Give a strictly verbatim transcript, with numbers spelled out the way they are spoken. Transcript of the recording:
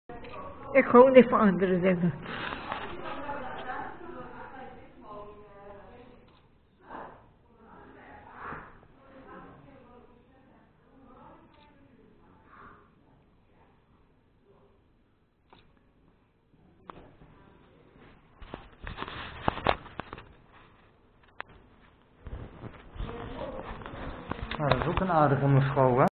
Ik hou niet van andere dingen. Nou, dat is ook een aardige mevrouw, hè?